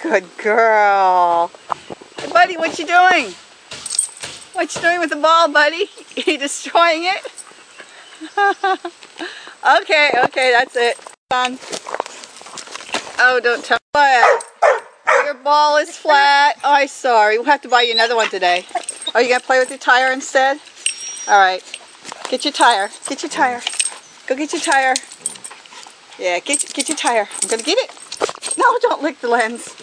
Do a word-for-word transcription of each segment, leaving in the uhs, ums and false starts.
Good girl. Hey, buddy, what you doing? What you doing with the ball, buddy? You destroying it? Okay, okay, that's it. Done. Oh, don't tell me. Your ball is flat. Oh, I'm sorry. We'll have to buy you another one today. Are you going to play with your tire instead? All right. Get your tire. Get your tire. Go get your tire. Yeah, get, get your tire. I'm going to get it. No, don't lick the lens.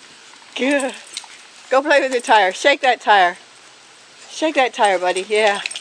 Good. Go play with your tire. Shake that tire. Shake that tire, buddy. Yeah.